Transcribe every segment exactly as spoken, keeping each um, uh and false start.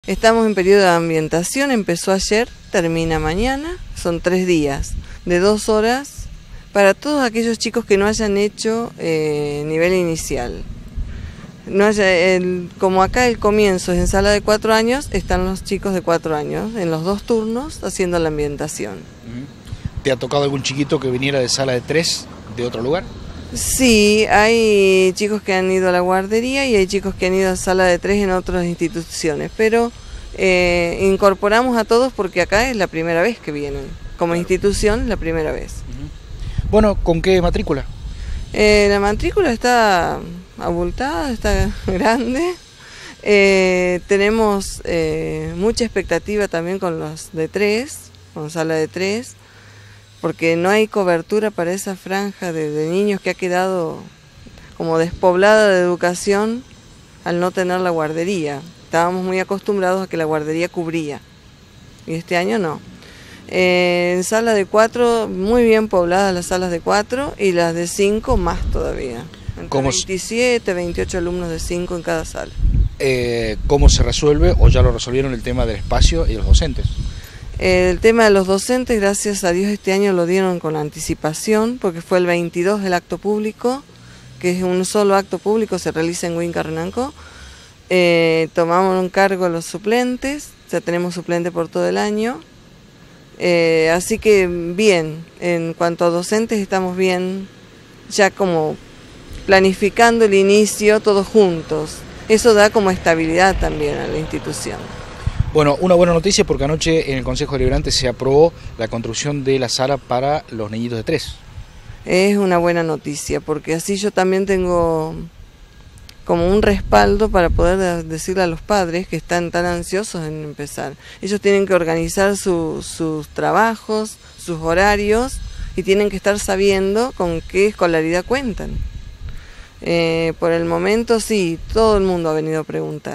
Estamos en periodo de ambientación, empezó ayer, termina mañana, son tres días de dos horas para todos aquellos chicos que no hayan hecho eh, nivel inicial. No haya, el, como acá el comienzo es en sala de cuatro años, están los chicos de cuatro años en los dos turnos haciendo la ambientación. ¿Te ha tocado algún chiquito que viniera de sala de tres de otro lugar? Sí, hay chicos que han ido a la guardería y hay chicos que han ido a sala de tres en otras instituciones, pero eh, incorporamos a todos porque acá es la primera vez que vienen, como institución la primera vez. Uh-huh. Bueno, ¿con qué matrícula? Eh, la matrícula está abultada, está grande, eh, tenemos eh, mucha expectativa también con los de tres, con sala de tres, porque no hay cobertura para esa franja de, de niños que ha quedado como despoblada de educación al no tener la guardería. Estábamos muy acostumbrados a que la guardería cubría, y este año no. Eh, en sala de cuatro, muy bien pobladas las salas de cuatro, y las de cinco más todavía. Entre veintisiete, veintiocho alumnos de cinco en cada sala. Eh, ¿Cómo se resuelve, o ya lo resolvieron, el tema del espacio y los docentes? El tema de los docentes, gracias a Dios, este año lo dieron con anticipación, porque fue el veintidós el acto público, que es un solo acto público, se realiza en Huinca-Renanco. Eh, tomamos un cargo a los suplentes, ya tenemos suplente por todo el año. Eh, así que bien, en cuanto a docentes estamos bien, ya como planificando el inicio todos juntos. Eso da como estabilidad también a la institución. Bueno, una buena noticia porque anoche en el Consejo Deliberante se aprobó la construcción de la sala para los niñitos de tres. Es una buena noticia porque así yo también tengo como un respaldo para poder decirle a los padres que están tan ansiosos en empezar. Ellos tienen que organizar su, sus trabajos, sus horarios, y tienen que estar sabiendo con qué escolaridad cuentan. Eh, por el momento sí, todo el mundo ha venido a preguntar.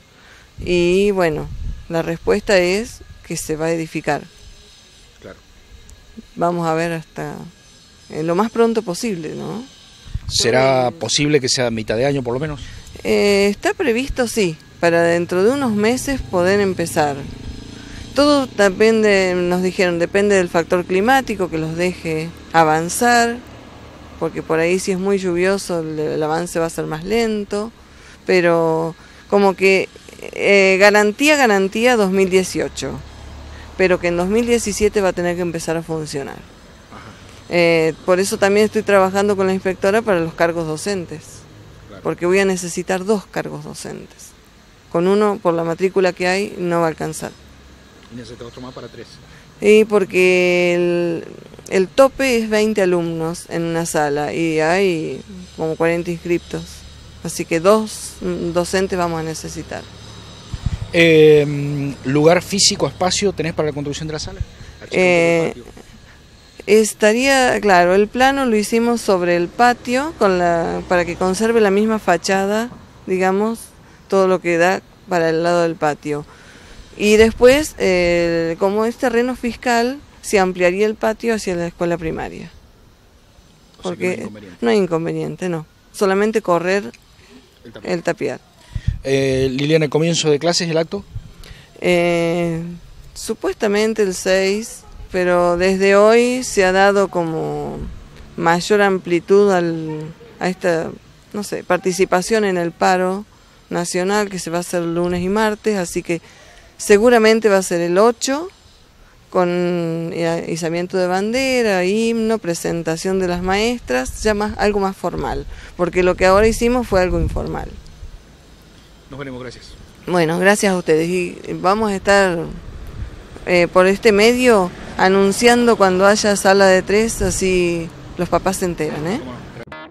Y bueno, la respuesta es que se va a edificar. Claro. Vamos a ver hasta eh, lo más pronto posible, ¿no? ¿Será posible que sea a mitad de año por lo menos? Eh, está previsto, sí, para dentro de unos meses poder empezar. Todo depende, nos dijeron, depende del factor climático que los deje avanzar, porque por ahí si es muy lluvioso el, el avance va a ser más lento, pero como que eh, garantía, garantía dos mil dieciocho, pero que en dos mil diecisiete va a tener que empezar a funcionar. Eh, por eso también estoy trabajando con la inspectora para los cargos docentes, claro, porque voy a necesitar dos cargos docentes. Con uno, por la matrícula que hay, no va a alcanzar. ¿Y necesita otro más para tres? Y porque el, el tope es veinte alumnos en una sala y hay como cuarenta inscriptos, así que dos docentes vamos a necesitar. Eh, ¿Lugar físico, espacio tenés para la construcción de la sala? Eh, Estaría, claro, el plano lo hicimos sobre el patio con la, para que conserve la misma fachada, digamos, todo lo que da para el lado del patio. Y después, eh, como es terreno fiscal, se ampliaría el patio hacia la escuela primaria. Porque no hay inconveniente, no hay inconveniente, no. Solamente correr el tapiar. El tapiar. Eh, Liliana, ¿el comienzo de clases, el acto? Eh, supuestamente el seis... pero desde hoy se ha dado como mayor amplitud al, a esta, no sé, participación en el paro nacional que se va a hacer lunes y martes, así que seguramente va a ser el ocho con izamiento de bandera, himno, presentación de las maestras, ya más, algo más formal, porque lo que ahora hicimos fue algo informal. Nos veremos, gracias. Bueno, gracias a ustedes y vamos a estar eh, por este medio anunciando cuando haya sala de tres, así los papás se enteran, ¿eh?